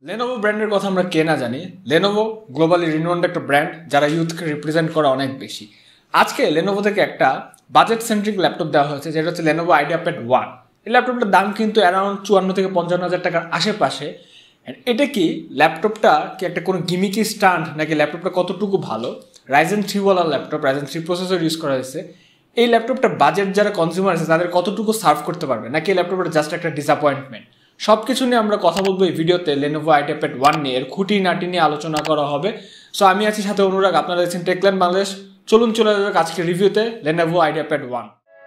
Lenovo ব্র্যান্ডের কথা আমরা কে না জানি। Lenovo গ্লোবালি রিনোন্ড একটা ব্র্যান্ড যারা ইউথকে রিপ্রেজেন্ট করে অনেক বেশি। আজকে Lenovo থেকে একটা বাজেট সেন্ট্রিক ল্যাপটপ দেওয়া হয়েছে যেটা হচ্ছে Lenovo Ideapad 1। এই ল্যাপটপটার দাম কিন্তু অ্যারাউন্ড 54 থেকে 55 হাজার টাকার আশেপাশে। এটা কি ল্যাপটপটা কি একটা কোনো গিমিকি স্ট্যান্ড নাকি ল্যাপটপটা কতটুকু ভালো? Ryzen 3 ওয়ালা ল্যাপটপ, Ryzen 3 প্রসেসর ইউজ করা হয়েছে। এই ল্যাপটপটা বাজেট যারা কনজিউমার আছে তাদের কতটুকু সার্ভ করতে পারবে, নাকি এই ল্যাপটপটা জাস্ট একটা ডিসঅ্যাপয়েন্টমেন্ট? সব কিছু নিয়ে আমরা কথা বলবো এই ভিডিওতে। Lenovo Ideapad 1 নিয়ে এর খুঁটিনাটি নিয়ে আলোচনা করা হবে। সো আমি আছি সাথে অনুরাগ, আপনারা দেখছেন টেকল্যান্ড বাংলাদেশ। চলুন চলে যাবে আজকে রিভিউতে Lenovo Ideapad 1।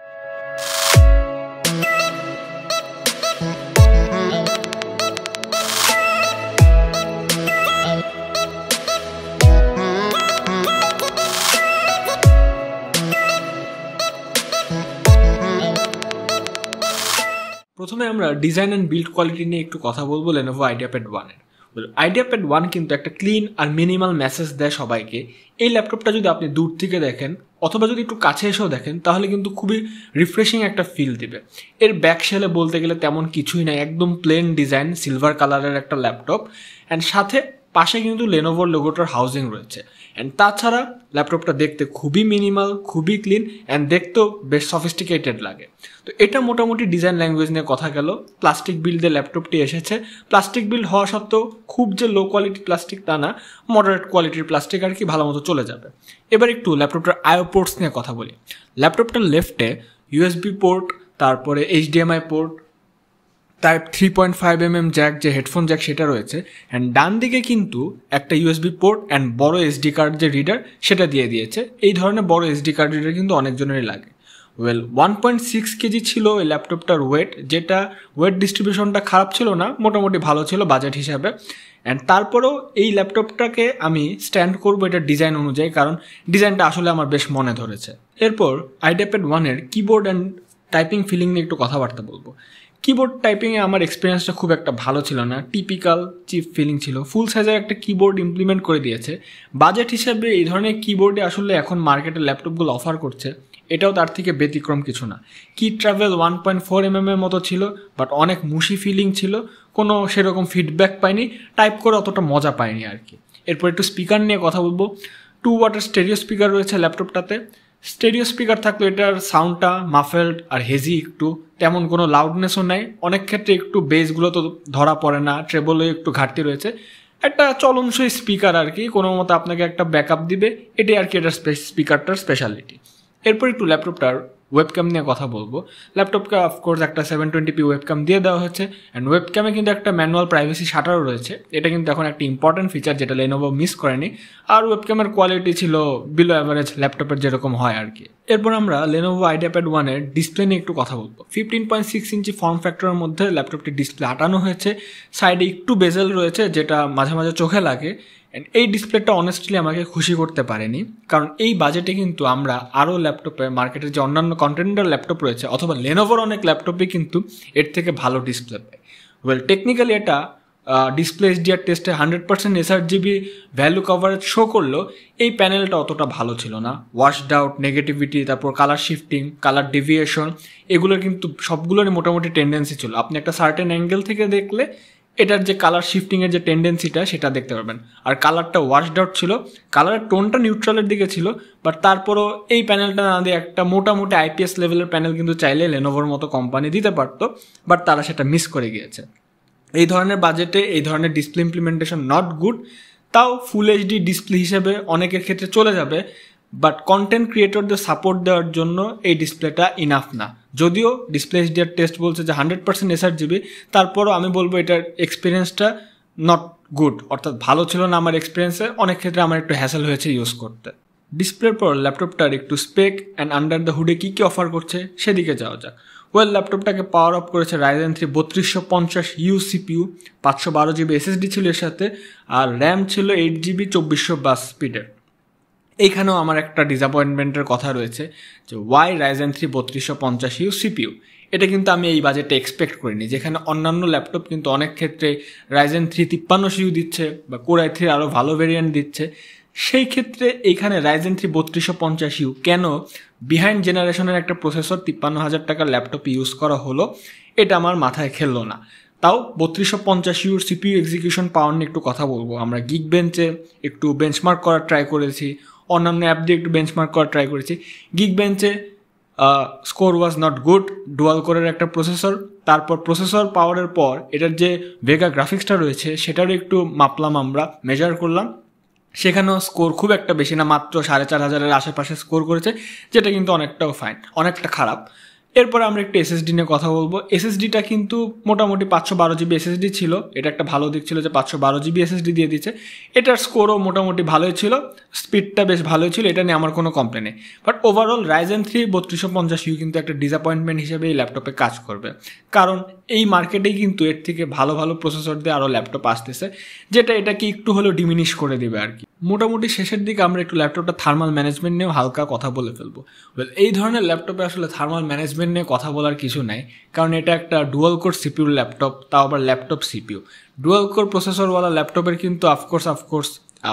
প্রথমে আমরা ডিজাইন অ্যান্ড বিল্ড কোয়ালিটি নিয়ে একটু কথা বলবো Lenovo Ideapad 1 এর। Ideapad 1 কিন্তু একটা ক্লিন আর মিনিমাল মেসেজ দেয় সবাইকে। এই ল্যাপটপটা যদি আপনি দূর থেকে দেখেন অথবা যদি একটু কাছে এসেও দেখেন তাহলে কিন্তু খুবই রিফ্রেশিং একটা ফিল দিবে। এর ব্যাক শেলে বলতে গেলে তেমন কিছুই নাই, একদম প্লেন ডিজাইন, সিলভার কালারের একটা ল্যাপটপ। অ্যান্ড সাথে পাশে কিন্তু লেনোভোর লোগোটার হাউজিং রয়েছে। অ্যান্ড তাছাড়া ল্যাপটপটা দেখতে খুবই মিনিমাল, খুবই ক্লিন অ্যান্ড দেখতেও বেশ সফিস্টিকেটেড লাগে। তো এটা মোটামুটি ডিজাইন ল্যাঙ্গুয়েজ নিয়ে কথা গেল। প্লাস্টিক বিল্ডে ল্যাপটপটি এসেছে। প্লাস্টিক বিল্ড হওয়া সত্ত্বেও খুব যে লো কোয়ালিটি প্লাস্টিক তা না, মডারেট কোয়ালিটির প্লাস্টিক আর কি, ভালো মতো চলে যাবে। এবার একটু ল্যাপটপটার আইও পোর্টস নিয়ে কথা বলি। ল্যাপটপটার লেফটে ইউএসবি পোর্ট, তারপরে HDMI পোর্ট, টাইপ 3.5mm জ্যাক, যে হেডফোন জ্যাক সেটা রয়েছে। অ্যান্ড ডান দিকে কিন্তু একটা ইউএসবি পোর্ট অ্যান্ড বড় SD কার্ড যে রিডার সেটা দিয়ে দিয়েছে। এই ধরনের বড় SD কার্ড রিডার কিন্তু অনেকজনেরই লাগে। 1.6 কেজি ছিল এই ল্যাপটপটার ওয়েট, যেটা ওয়েট ডিস্ট্রিবিউশনটা খারাপ ছিল না, মোটামুটি ভালো ছিল বাজেট হিসাবে। অ্যান্ড তারপরেও এই ল্যাপটপটাকে আমি স্ট্যান্ড করবো এটা ডিজাইন অনুযায়ী, কারণ ডিজাইনটা আসলে আমার বেশ মনে ধরেছে। এরপর Ideapad 1-এর কিবোর্ড অ্যান্ড টাইপিং ফিলিং নিয়ে একটু কথাবার্তা বলবো। কিবোর্ড টাইপিংয়ে আমার এক্সপিরিয়েন্সটা খুব একটা ভালো ছিল না, টিপিক্যাল চিপ ফিলিং ছিল। ফুল সাইজের একটা কিবোর্ড ইমপ্লিমেন্ট করে দিয়েছে। বাজেট হিসাবে এই ধরনের কিবোর্ডে আসলে এখন মার্কেটে ল্যাপটপগুলো অফার করছে, এটাও তার থেকে ব্যতিক্রম কিছু না। কি ট্রাভেল 1.4mm এর মতো ছিল, বাট অনেক মুশি ফিলিং ছিল, কোনো সেরকম ফিডব্যাক পাইনি, টাইপ করে অতটা মজা পাইনি আর কি। এরপর একটু স্পিকার নিয়ে কথা বলবো। 2 ওয়াটের স্টেরিও স্পিকার রয়েছে ল্যাপটপটাতে। স্টেরিও স্পিকার থাকলে এটার সাউন্ডটা মাফেলড আর হেজি একটু, তেমন কোনো লাউডনেসও নাই। অনেক ক্ষেত্রে একটু বেসগুলো তো ধরা পড়ে না, ট্রেবলে একটু ঘাটতি রয়েছে। একটা চলনসই স্পিকার আর কি, কোনো মতো আপনাকে একটা ব্যাকআপ দিবে, এটাই আর কি এটার স্পিকারটার স্পেশালিটি। এরপর একটু ল্যাপটপটার ওয়েবক্যাম নিয়ে কথা বলবো। ল্যাপটপকে অফকোর্স একটা 720p ওয়েবক্যাম দিয়ে দেওয়া হয়েছে। অ্যান্ড ওয়েবক্যামে কিন্তু একটা ম্যানুয়াল প্রাইভেসি শাটারও রয়েছে। এটা কিন্তু এখন একটা ইম্পর্টেন্ট ফিচার যেটা Lenovo মিস করেনি। আর ওয়েবক্যামের কোয়ালিটি ছিল বিলো অ্যাভারেজ, ল্যাপটপের যেরকম হয় আর কি। এরপর আমরা Lenovo Ideapad 1-এর ডিসপ্লে নিয়ে একটু কথা বলবো। 15.6 ইঞ্চি ফর্ম ফ্যাক্টরের মধ্যে ল্যাপটপটির ডিসপ্লে আটানো হয়েছে। সাইডে একটু বেজেল রয়েছে যেটা মাঝে মাঝে চোখে লাগে। অ্যান্ড এই ডিসপ্লেটা অনেস্টলি আমাকে খুশি করতে পারেনি, কারণ এই বাজেটে কিন্তু আমরা আরও ল্যাপটপে, মার্কেটের যে অন্যান্য কন্টেন্ডার ল্যাপটপ রয়েছে অথবা লেনোভোর অনেক ল্যাপটপে কিন্তু এর থেকে ভালো ডিসপ্লে পাই। টেকনিক্যালি এটা ডিসপ্লে HDR টেস্টে 100% sRGB ভ্যালু কভারেজ শো করলেও এই প্যানেলটা অতটা ভালো ছিল না। ওয়াশড আউট, নেগেটিভিটি, তারপর কালার শিফটিং, কালার ডেভিয়েশন, এগুলোর কিন্তু সবগুলোরই মোটামুটি টেন্ডেন্সি ছিল। আপনি একটা সার্টেন অ্যাঙ্গেল থেকে দেখলে এটার যে কালার শিফটিংয়ের যে টেন্ডেন্সিটা সেটা দেখতে পারবেন। আর কালারটা ওয়াশড আউট ছিল, কালারের টোনটা নিউট্রালের দিকে ছিল, বাট তারপরও এই প্যানেলটা না দিয়ে একটা মোটামুটি IPS লেভেলের প্যানেল কিন্তু চাইলে লেনোভোর মতো কোম্পানি দিতে পারতো, বাট তারা সেটা মিস করে গিয়েছে। এই ধরনের বাজেটে এই ধরনের ডিসপ্লে ইমপ্লিমেন্টেশন নট গুড। তাও ফুল HD ডিসপ্লে হিসেবে অনেকের ক্ষেত্রে চলে যাবে, বাট কন্টেন্ট ক্রিয়েটরদের সাপোর্ট দেওয়ার জন্য এই ডিসপ্লেটা ইনাফ না। যদিও ডিসপ্লে HDR টেস্ট বলছে যে 100% sRGB, তারপরও আমি বলবো এটার এক্সপিরিয়েন্সটা নট গুড, অর্থাৎ ভালো ছিল না আমার এক্সপিরিয়েন্সে। অনেক ক্ষেত্রে আমার একটু হ্যাসেল হয়েছে ইউজ করতে। ডিসপ্লের পর ল্যাপটপটার একটু স্পেক অ্যান্ড আন্ডার দ্য হুডে কী কী অফার করছে সেদিকে যাওয়া যাক। ল্যাপটপটাকে পাওয়ার আপ করেছে Ryzen 3 3250U CPU, 512GB SSD ছিল এর সাথে, আর র্যাম ছিল 8GB 2400 স্পিডের। এইখানেও আমার একটা ডিসঅ্যাপয়েন্টমেন্টের কথা রয়েছে যে ওয়াই Ryzen 3 3250U CPU। এটা কিন্তু আমি এই বাজেটে এক্সপেক্ট করিনি, যেখানে অন্যান্য ল্যাপটপ কিন্তু অনেক ক্ষেত্রে Ryzen 3 5300U দিচ্ছে বা Core i3 আরও ভালো ভেরিয়েন্ট দিচ্ছে। সেই ক্ষেত্রে এইখানে Ryzen 3 3250U কেন বিহাইন্ড জেনারেশনের একটা প্রসেসর 53,000 টাকার ল্যাপটপ ইউজ করা হলো, এটা আমার মাথায় খেললো না। তাও 3250 ইউর সিপিইউ এক্সিকিউশন পাওয়ার নিয়ে একটু কথা বলবো। আমরা গিগ বেঞ্চে একটু বেঞ্চমার্ক করার ট্রাই করেছি, অন্যান্য অ্যাপ দিয়ে একটু বেঞ্চমার্ক করার ট্রাই করেছি। গিগ বেঞ্চে score was not good, dual কোরের একটা প্রসেসর, তারপর প্রসেসর পাওয়ারের পর এটার যে ভেগা গ্রাফিক্সটা রয়েছে সেটারও একটু মাপলাম, আমরা মেজার করলাম, সেখানেও স্কোর খুব একটা বেশি না, মাত্র 4500-এর আশেপাশে স্কোর করেছে, যেটা কিন্তু অনেকটাও ফাইন, অনেকটা খারাপ। এরপর আমরা একটু এসএসডি নিয়ে কথা বলবো। এসএসডিটা কিন্তু মোটামুটি 512 জিবি এসএসডি ছিল, এটা একটা ভালো দিক ছিল যে 512 জিবি এসএসডি দিয়ে দিচ্ছে। এটার স্কোরও মোটামুটি ভালোই ছিল, স্পিডটা বেশ ভালোই ছিল, এটা নিয়ে আমার কোনো কমপ্লেন নেই। বাট ওভারঅল Ryzen 3 3250U কিন্তু একটা ডিসঅ্যাপয়েন্টমেন্ট হিসেবে এই ল্যাপটপে কাজ করবে, কারণ এই মার্কেটেই কিন্তু এর থেকে ভালো ভালো প্রসেসর দিয়ে আরও ল্যাপটপ আসতেছে, যেটা এটাকে একটু হলেও ডিমিনিশ করে দেবে আর কি। মোটামুটি শেষের দিকে আমরা একটু ল্যাপটপটা থার্মাল ম্যানেজমেন্ট নিয়েও হালকা কথা বলে ফেলবো। এই ধরনের ল্যাপটপে আসলে থার্মাল ম্যানেজমেন্ট নিয়ে কথা বলার কিছু নাই, কারণ এটা একটা ডুয়াল কোর সিপিইউর ল্যাপটপ, তাও আবার ল্যাপটপ সিপিইউ। ডুয়াল কোর প্রসেসরওয়ালা ল্যাপটপের কিন্তু অফকোর্স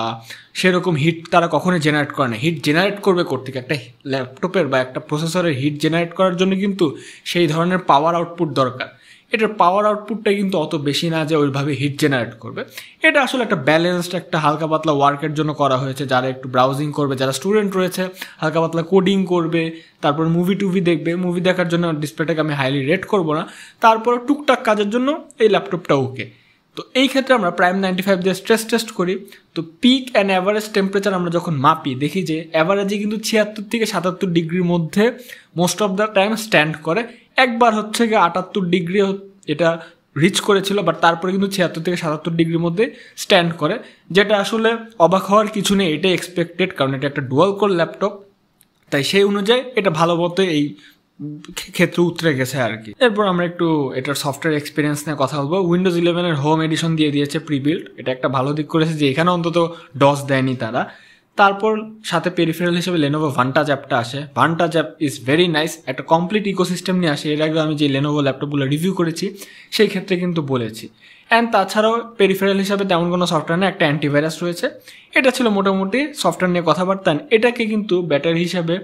সেরকম হিট তারা কখনোই জেনারেট করে না। হিট জেনারেট করবে কোত্থেকে? একটা ল্যাপটপের বা একটা প্রসেসরের হিট জেনারেট করার জন্য কিন্তু সেই ধরনের পাওয়ার আউটপুট দরকার। এটার পাওয়ার আউটপুটটা কিন্তু অত বেশি না যে ওইভাবে হিট জেনারেট করবে। এটা আসলে একটা ব্যালেন্সড, একটা হালকা পাতলা ওয়ার্কের জন্য করা হয়েছে, যারা একটু ব্রাউজিং করবে, যারা স্টুডেন্ট রয়েছে, হালকা পাতলা কোডিং করবে, তারপর মুভি দেখবে। মুভি দেখার জন্য ডিসপ্লেটাকে আমি হাইলি রেট করবো না, তারপর টুকটাক কাজের জন্য এই ল্যাপটপটা ওকে। তো এই ক্ষেত্রে আমরা প্রাইম 95 দিয়ে স্ট্রেস টেস্ট করি, তো পিক অ্যান্ড অ্যাভারেজ টেম্পারেচার আমরা যখন মাপি দেখি যে অ্যাভারেজে কিন্তু 76 থেকে 77 ডিগ্রির মধ্যে most of the time stand করে। একবার হচ্ছে গিয়ে 78 ডিগ্রি এটা রিচ করেছিল, বাট তারপরে কিন্তু 76 থেকে 77 ডিগ্রির মধ্যে স্ট্যান্ড করে, যেটা আসলে অবাক হওয়ার কিছু নেই, এটাই এক্সপেক্টেড, কারণ এটা একটা ডুয়াল কোর ল্যাপটপ, তাই সেই অনুযায়ী এটা ভালো মতো এই ক্ষেত্রে উতরে গেছে আর কি। এরপর আমরা একটু এটার সফটওয়্যার এক্সপিরিয়েন্স নিয়ে কথা বলবো। উইন্ডোজ 11-এর হোম এডিশন দিয়ে দিয়েছে প্রিবিল্ড, এটা একটা ভালো দিক করেছে যে এখানে অন্তত ডস দেয়নি তারা। তারপর সাথে পেরিফেরাল হিসেবে লেনোভো ভান্টাজ অ্যাপটা আসে। Vantage app is very nice, একটা কমপ্লিট ইকোসিস্টেম নিয়ে আসে। এর আগে আমি যে লেনোভো ল্যাপটপগুলো রিভিউ করেছি সেই ক্ষেত্রে কিন্তু বলেছি। অ্যান্ড তাছাড়াও পেরিফেরাল হিসাবে তেমন কোনো সফটওয়্যার না, একটা অ্যান্টিভাইরাস রয়েছে। এটা ছিল মোটামুটি সফটওয়্যার নিয়ে কথাবার্তা। এটাকে কিন্তু ব্যাটারি হিসাবে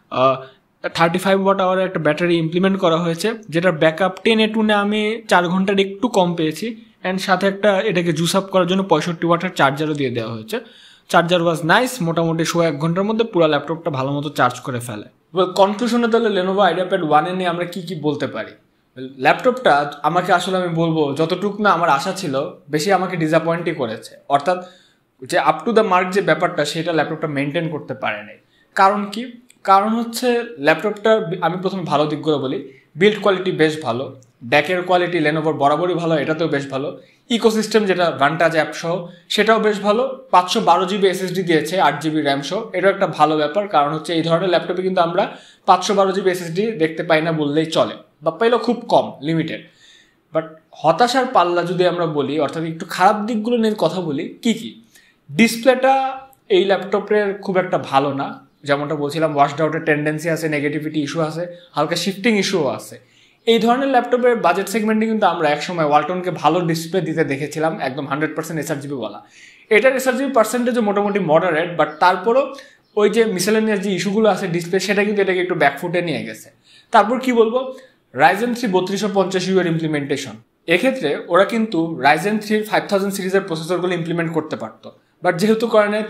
35 ওয়াট আওয়ারের একটা ব্যাটারি ইমপ্লিমেন্ট করা হয়েছে, যেটার ব্যাকআপ 10A2 আমি 4 ঘন্টার একটু কম পেয়েছি। অ্যান্ড সাথে একটা এটাকে জুস আপ করার জন্য 65 ওয়াটের চার্জারও দিয়ে দেওয়া হয়েছে। চার্জার ওয়াজ নাইস, মোটামুটি 1 ঘন্টার মধ্যে পুরো ল্যাপটপটা ভালো মতো চার্জ করে ফেলে। কনক্লুশনে তাহলে লেনোভো আইডিয়াপ্যাড 1 নিয়ে আমরা কি বলতে পারি? ল্যাপটপটা আমাকে আসলে আমি বলবো যতটুকু না আমার আশা ছিল, বেশি আমাকে ডিসঅ্যাপয়েন্টই করেছে। অর্থাৎ যে আপ টু দ্য মার্ক যে ব্যাপারটা, সেটা ল্যাপটপটা মেনটেন করতে পারে নাই। কারণ কি? কারণ হচ্ছে ল্যাপটপটার আমি প্রথমে ভালো দিকগুলো বলি। বিল্ড কোয়ালিটি বেশ ভালো, ড্যাকের কোয়ালিটি লেনোভোর বরাবরই ভালো, এটাতেও বেশ ভালো। ইকোসিস্টেম যেটা ভান্টাজ অ্যাপ সহ সেটাও বেশ ভালো। 512 জিবি এসএসডি দিয়েছে, 8 জিবি র্যাম সহ, এটাও একটা ভালো ব্যাপার। কারণ হচ্ছে এই ধরনের ল্যাপটপে কিন্তু আমরা 512 জিবি এসএসডি দেখতে পাই না বললেই চলে, বা পাইলেও খুব কম, লিমিটেড। বাট হতাশার পাল্লা যদি আমরা বলি, অর্থাৎ একটু খারাপ দিকগুলো নিয়ে কথা বলি, কি ডিসপ্লেটা এই ল্যাপটপের খুব একটা ভালো না। যেমনটা বলছিলাম, ওয়াশড আউটের টেন্ডেন্সি আছে, নেগেটিভিটি ইস্যু আছে, হালকা শিফটিং ইস্যুও আছে। এই ধরনের ল্যাপটপের বাজেট সেগমেন্টে কিন্তু আমরা একসময় ওয়ালটনকে ভালো ডিসপ্লে দিতে দেখেছিলাম, একদম 100% এসআরজিবি বলা। এটার এসআরজিবি পার্সেন্টেজও মোটামুটি মডারেট, বাট তারপরও ওই যে মিসেলেনিয়াস যে ইস্যুগুলো আছে ডিসপ্লে, সেটা কিন্তু এটাকে একটু ব্যাকফুটে নিয়ে গেছে। তারপর কি বলবো, Ryzen 3 3250U এর ইমপ্লিমেন্টেশন, এক্ষেত্রে ওরা কিন্তু Ryzen 3 5000 সিরিজের প্রসেসরগুলো ইমপ্লিমেন্ট করতে পারতো, বাট যেহেতু করে নেয়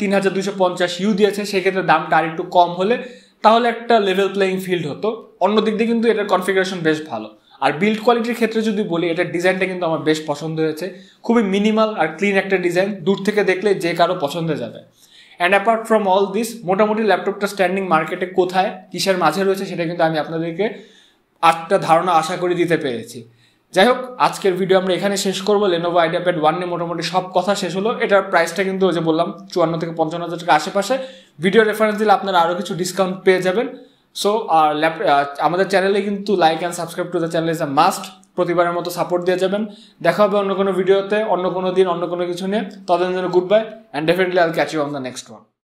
3250U দিয়েছে, সেক্ষেত্রে দামটা আর একটু কম হলে তাহলে একটা লেভেল প্লেইং ফিল্ড হতো। অন্য দিক দিয়ে কিন্তু এটার কনফিগারেশন বেশ ভালো। আর বিল্ড কোয়ালিটির ক্ষেত্রে যদি বলি, এটার ডিজাইনটা কিন্তু আমার বেশ পছন্দ হয়েছে। খুবই মিনিমাল আর ক্লিন একটা ডিজাইন, দূর থেকে দেখলে যে কারো পছন্দে যাবে। And apart from all this, মোটামুটি ল্যাপটপটা স্ট্যান্ডিং মার্কেটে কোথায় কিসের মাঝে রয়েছে সেটা কিন্তু আমি আপনাদেরকে একটা ধারণা আশা করি দিতে পেরেছি। যাই হোক, আজকের ভিডিও আমরা এখানে শেষ করবো। লেনোভো আইডিয়াপ্যাড 1 নিয়ে মোটামুটি সব কথা শেষ হলো। এটার প্রাইসটা কিন্তু ওই যে বললাম 54 থেকে 55 হাজার টাকা আশেপাশে। ভিডিও রেফারেন্স দিলে আপনারা আরও কিছু ডিসকাউন্ট পেয়ে যাবেন। সো আর আমাদের চ্যানেলে কিন্তু like and subscribe to the channel is a must. প্রতিবারের মতো সাপোর্ট দিয়ে যাবেন। দেখা হবে অন্য কোনো ভিডিওতে, অন্য কোনো দিন, অন্য কোনো কিছু নিয়ে। ততদিন জন্য good bye, and definitely I'll catch you on the next one.